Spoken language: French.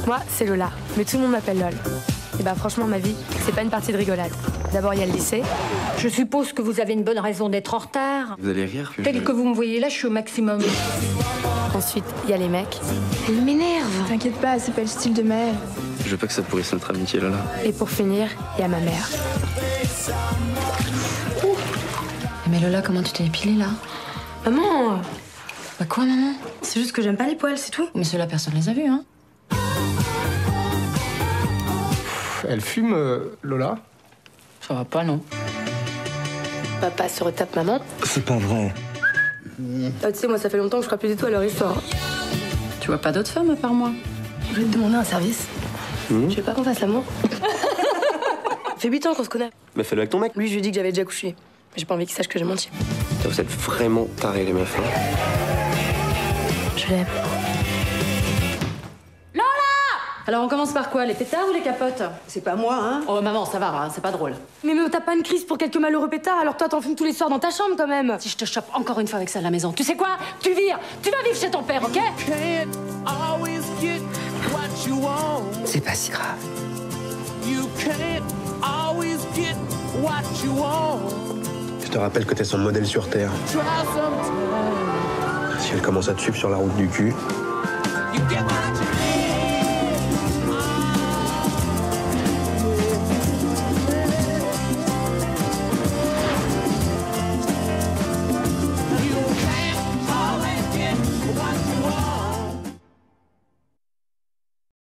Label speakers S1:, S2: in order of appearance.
S1: Moi, c'est Lola, mais tout le monde m'appelle Lol. Et bah franchement, ma vie, c'est pas une partie de rigolade. D'abord, il y a le lycée.
S2: Je suppose que vous avez une bonne raison d'être en retard.
S3: Vous allez rire puis
S2: Tel que vous me voyez là, je suis au maximum.
S1: Ensuite, il y a les mecs.
S2: Elle m'énerve.
S4: T'inquiète pas, c'est pas le style de Maëlle.
S3: Je veux pas que ça pourrisse notre amitié, Lola.
S1: Et pour finir, il y a ma mère.
S5: Mais Lola, comment tu t'es épilée là?
S1: Maman,
S5: Bah quoi, maman?
S1: c'est juste que j'aime pas les poils, c'est tout.
S5: Mais ceux-là, personne les a vus, hein?
S6: Elle fume, Lola?
S5: Ça va pas, non?
S1: Papa se retape maman.
S3: C'est pas vrai.
S1: Ah, tu sais, moi, ça fait longtemps que je crois plus du tout à leur histoire.
S5: Tu vois pas d'autres femmes à part moi?
S1: Je vais te demander un service. Je veux pas qu'on fasse l'amour. Ça fait 8 ans qu'on se connaît.
S3: Mais fais-le avec ton mec.
S1: Lui, je lui ai dit que j'avais déjà couché. Mais j'ai pas envie qu'il sache que j'ai menti.
S3: Vous êtes vraiment tarés, les meufs.
S1: Je l'aime.
S5: Alors on commence par quoi? Les pétards ou les capotes?
S2: C'est pas moi, hein.
S5: Oh maman, ça va, hein, c'est pas drôle.
S1: Mais t'as pas une crise pour quelques malheureux pétards, alors toi, t'en fumes tous les soirs dans ta chambre, quand même.
S5: Si je te chope encore une fois avec ça à la maison, tu sais quoi? Tu vires! Tu vas vivre chez ton père, ok?
S7: C'est pas si grave.
S6: Je te rappelle que t'es son modèle sur Terre. Si elle commence à te suivre sur la route du cul,